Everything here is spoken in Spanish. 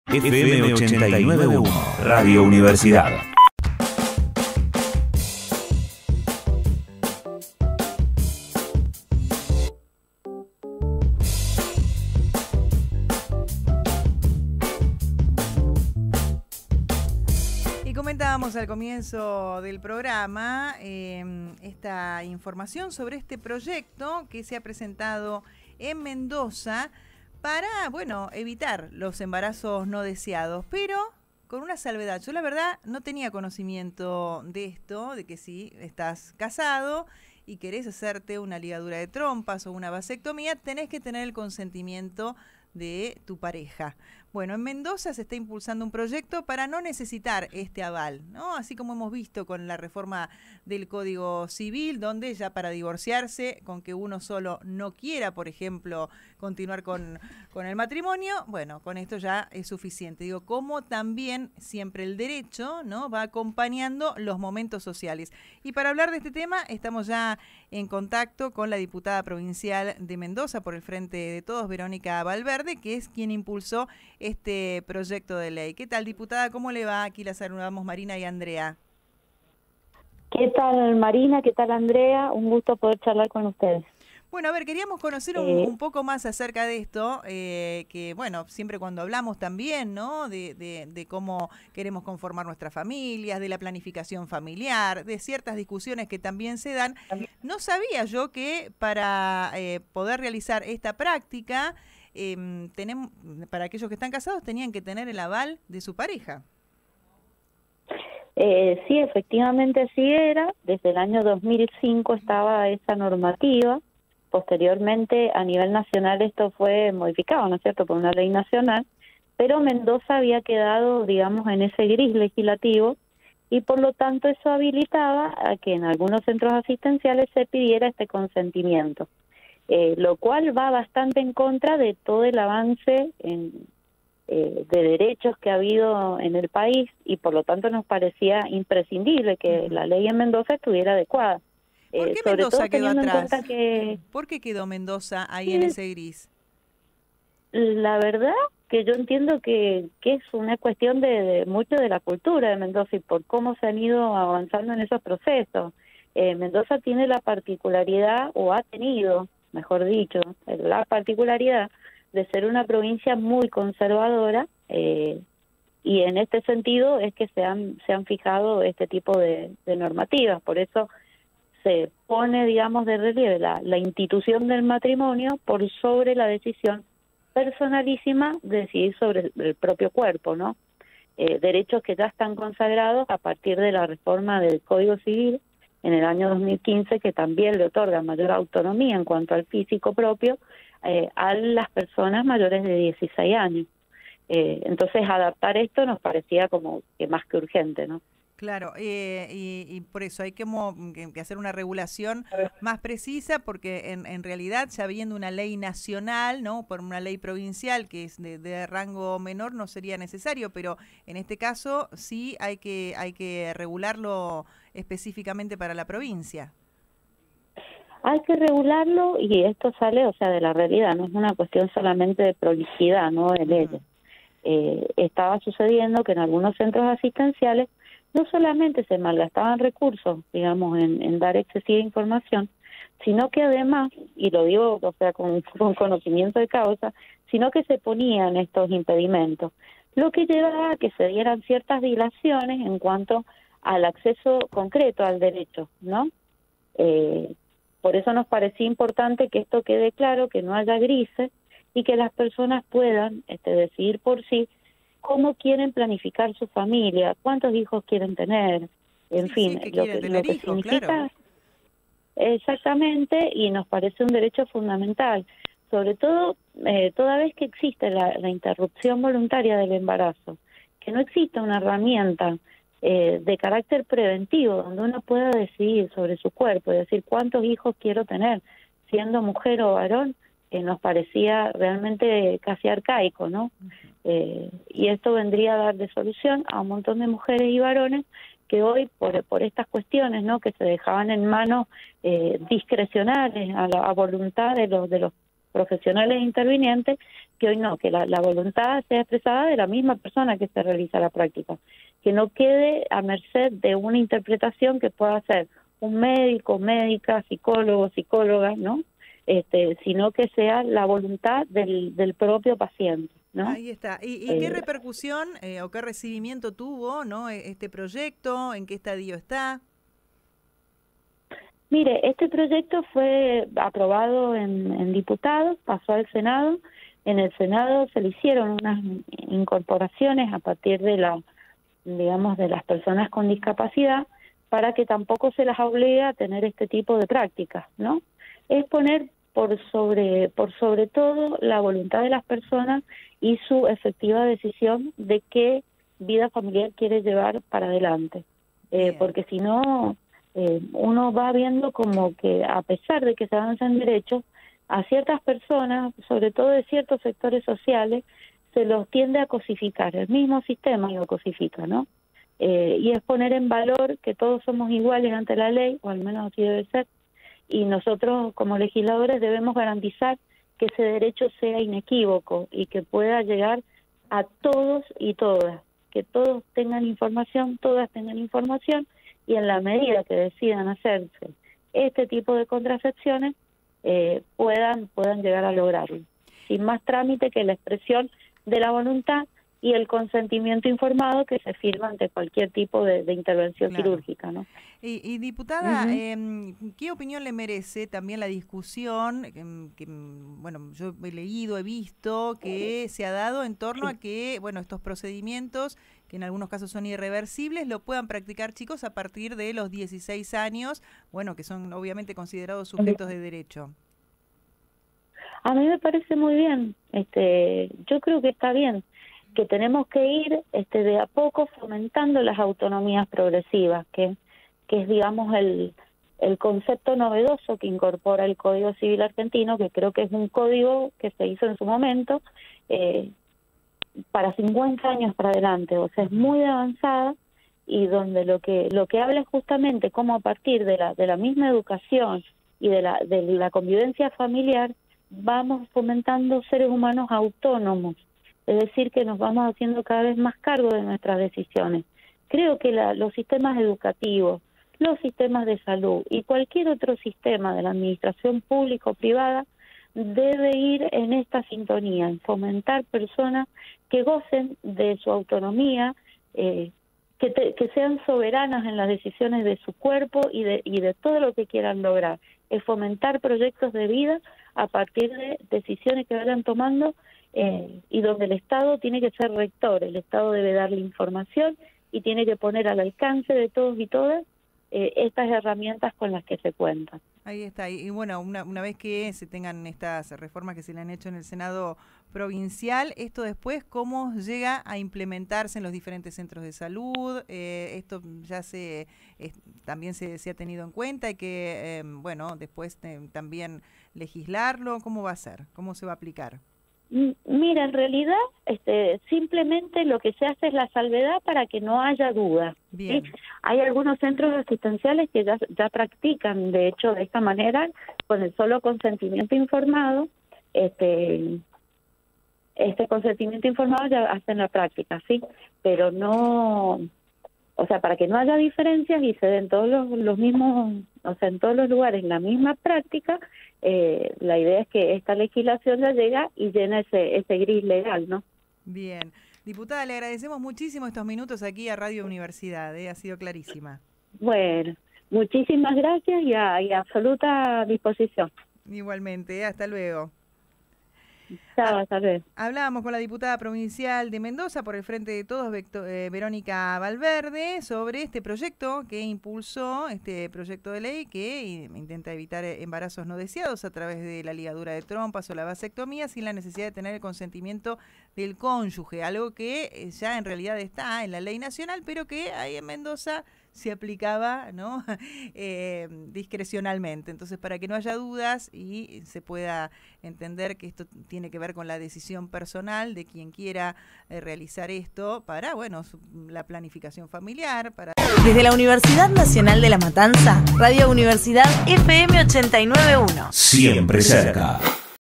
FM 89.1 Radio Universidad. Y comentábamos al comienzo del programa esta información sobre este proyecto que se ha presentado en Mendoza para, bueno, evitar los embarazos no deseados, pero con una salvedad. Yo la verdad no tenía conocimiento de esto, de que si estás casado y querés hacerte una ligadura de trompas o una vasectomía, tenés que tener el consentimiento de tu pareja. Bueno, en Mendoza se está impulsando un proyecto para no necesitar este aval, ¿no? Así como hemos visto con la reforma del Código Civil, donde ya para divorciarse, con que uno solo no quiera, por ejemplo, continuar con el matrimonio, bueno, con esto ya es suficiente. Digo, como también siempre el derecho, ¿no?, va acompañando los momentos sociales. Y para hablar de este tema, estamos ya en contacto con la diputada provincial de Mendoza por el Frente de Todos, Verónica Valverde, que es quien impulsó este proyecto de ley. ¿Qué tal, diputada? ¿Cómo le va? Aquí la saludamos Marina y Andrea. ¿Qué tal, Marina? ¿Qué tal, Andrea? Un gusto poder charlar con ustedes. Bueno, a ver, queríamos conocer un poco más acerca de esto, que bueno, siempre cuando hablamos también, ¿no?, de cómo queremos conformar nuestras familias, de la planificación familiar, de ciertas discusiones que también se dan. No sabía yo que para poder realizar esta práctica, tenemos, para aquellos que están casados, tenían que tener el aval de su pareja. Sí, efectivamente así era. Desde el año 2005 estaba esa normativa. Posteriormente, a nivel nacional, esto fue modificado, ¿no es cierto?, por una ley nacional, pero Mendoza había quedado, digamos, en ese gris legislativo y por lo tanto eso habilitaba a que en algunos centros asistenciales se pidiera este consentimiento, lo cual va bastante en contra de todo el avance de derechos que ha habido en el país y por lo tanto nos parecía imprescindible que la ley en Mendoza estuviera adecuada. ¿Por qué Mendoza quedó atrás? ¿Por qué quedó Mendoza ahí en ese gris? La verdad que yo entiendo que es una cuestión de mucho de la cultura de Mendoza y por cómo se han ido avanzando en esos procesos. Mendoza tiene la particularidad, o ha tenido, mejor dicho, la particularidad de ser una provincia muy conservadora, y en este sentido es que se han fijado este tipo de normativas. Por eso se pone, digamos, de relieve la institución del matrimonio por sobre la decisión personalísima de decidir sobre el propio cuerpo, ¿no? Derechos que ya están consagrados a partir de la reforma del Código Civil en el año 2015, que también le otorga mayor autonomía en cuanto al físico propio a las personas mayores de 16 años. Entonces, adaptar esto nos parecía como que más que urgente, ¿no? Claro, y por eso hay que hacer una regulación más precisa, porque en realidad, ya habiendo una ley nacional, ¿no?, por una ley provincial que es de rango menor, no sería necesario, pero en este caso sí hay que regularlo específicamente para la provincia. Hay que regularlo y esto sale, o sea, de la realidad, no es una cuestión solamente de prolijidad, no de leyes. Estaba sucediendo que en algunos centros asistenciales no solamente se malgastaban recursos, digamos, en dar excesiva información, sino que además, y lo digo, o sea, con conocimiento de causa, sino que se ponían estos impedimentos, lo que llevaba a que se dieran ciertas dilaciones en cuanto al acceso concreto al derecho, ¿no? Por eso nos parecía importante que esto quede claro, que no haya grises y que las personas puedan decidir por sí cómo quieren planificar su familia, cuántos hijos quieren tener, en fin, sí, lo que hijos, significa. Claro. Exactamente, y nos parece un derecho fundamental, sobre todo toda vez que existe la interrupción voluntaria del embarazo, que no exista una herramienta de carácter preventivo donde uno pueda decidir sobre su cuerpo y decir cuántos hijos quiero tener, siendo mujer o varón, nos parecía realmente casi arcaico, ¿no? Y esto vendría a dar de solución a un montón de mujeres y varones que hoy, por estas cuestiones, ¿no?, que se dejaban en manos discrecionales, a voluntad de los profesionales intervinientes, que hoy no, que la voluntad sea expresada de la misma persona que se realiza la práctica, que no quede a merced de una interpretación que pueda hacer un médico, médica, psicólogo, psicóloga, ¿no? Sino que sea la voluntad del propio paciente, ¿no? Ahí está. ¿Y qué repercusión o qué recibimiento tuvo, ¿no, este proyecto? ¿En qué estadio está? Mire, este proyecto fue aprobado en diputados, pasó al Senado. En el Senado se le hicieron unas incorporaciones a partir de de las personas con discapacidad, para que tampoco se las obligue a tener este tipo de prácticas, ¿no? Es poner por sobre todo la voluntad de las personas y su efectiva decisión de qué vida familiar quiere llevar para adelante. Porque si no, uno va viendo como que, a pesar de que se avanzan derechos, a ciertas personas, sobre todo de ciertos sectores sociales, se los tiende a cosificar, el mismo sistema lo cosifica, ¿no? Y es poner en valor que todos somos iguales ante la ley, o al menos así debe ser, y nosotros como legisladores debemos garantizar que ese derecho sea inequívoco y que pueda llegar a todos y todas, que todos tengan información, todas tengan información, y en la medida que decidan hacerse este tipo de contracepciones, puedan llegar a lograrlo, sin más trámite que la expresión de la voluntad y el consentimiento informado que se firma ante cualquier tipo de intervención quirúrgica, ¿no? Y diputada, ¿qué opinión le merece también la discusión que, bueno, yo he leído, he visto, que se ha dado en torno a que, bueno, estos procedimientos, que en algunos casos son irreversibles, lo puedan practicar chicos a partir de los 16 años, bueno, que son obviamente considerados sujetos de derecho? A mí me parece muy bien, yo creo que está bien, que tenemos que ir de a poco fomentando las autonomías progresivas, que es, digamos, el concepto novedoso que incorpora el Código Civil argentino, que creo que es un código que se hizo en su momento para 50 años para adelante, o sea, es muy avanzada, y donde lo que habla es justamente cómo a partir de la misma educación y de la convivencia familiar vamos fomentando seres humanos autónomos, es decir, que nos vamos haciendo cada vez más cargo de nuestras decisiones. Creo que los sistemas educativos, los sistemas de salud y cualquier otro sistema de la administración pública o privada debe ir en esta sintonía, en fomentar personas que gocen de su autonomía, que sean soberanas en las decisiones de su cuerpo y de todo lo que quieran lograr. Es fomentar proyectos de vida a partir de decisiones que vayan tomando, y donde el Estado tiene que ser rector, el Estado debe darle información y tiene que poner al alcance de todos y todas estas herramientas con las que se cuentan. Ahí está, y bueno, una vez que se tengan estas reformas que se le han hecho en el Senado provincial, esto después, ¿cómo llega a implementarse en los diferentes centros de salud? Esto ya también se ha tenido en cuenta, y que, bueno, después también legislarlo, ¿cómo va a ser? ¿Cómo se va a aplicar? Mira, en realidad simplemente lo que se hace es la salvedad para que no haya duda. ¿Sí? Hay algunos centros asistenciales que ya practican, de hecho, de esta manera, con el solo consentimiento informado, este consentimiento informado ya hacen la práctica, ¿sí? Pero no, o sea, para que no haya diferencias y se den todos los mismos, o sea, en todos los lugares la misma práctica, la idea es que esta legislación ya llega y llena ese gris legal, ¿no? Bien. Diputada, le agradecemos muchísimo estos minutos aquí a Radio Universidad, ha sido clarísima. Bueno, muchísimas gracias y a absoluta disposición. Igualmente, hasta luego. Chao, hasta luego. Hablábamos con la diputada provincial de Mendoza por el Frente de Todos, Verónica Valverde, sobre este proyecto que impulsó, este proyecto de ley que intenta evitar embarazos no deseados a través de la ligadura de trompas o la vasectomía sin la necesidad de tener el consentimiento del cónyuge, algo que ya en realidad está en la ley nacional, pero que ahí en Mendoza se aplicaba, ¿no? Discrecionalmente. Entonces, para que no haya dudas y se pueda entender que esto tiene que ver con la decisión personal de quien quiera realizar esto para, bueno, la planificación familiar. Desde la Universidad Nacional de La Matanza, Radio Universidad FM 89.1. Siempre cerca.